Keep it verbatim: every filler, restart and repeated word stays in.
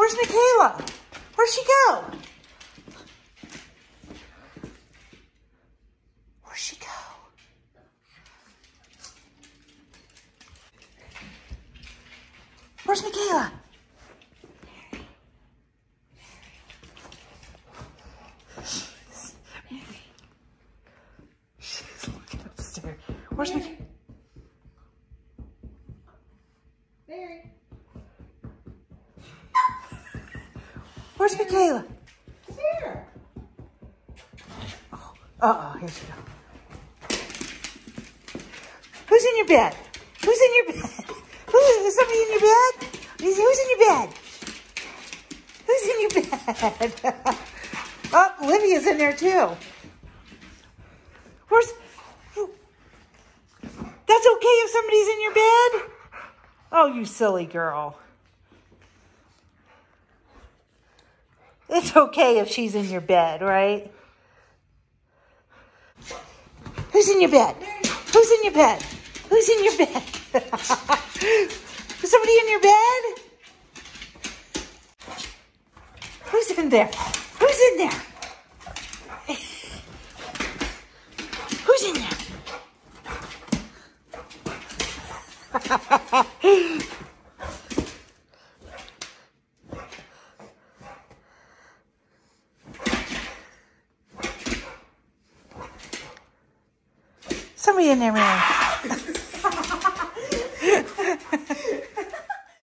Where's Michaela? Where'd she go? Where'd she go? Where's Michaela? She's looking upstairs. Where's Michaela? Where's Michaela? Here. Oh, uh-oh, here she goes. Who's in your bed? Who's in your bed? Who, is somebody in your bed? Who's in your bed? Who's in your bed? Oh, Olivia's in there too. Where's... That's okay if somebody's in your bed? Oh, you silly girl. It's okay if she's in your bed, right? Who's in your bed? Who's in your bed? Who's in your bed? Is somebody in your bed? Who's in there? Who's in there? Who's in there? Somebody in there, man.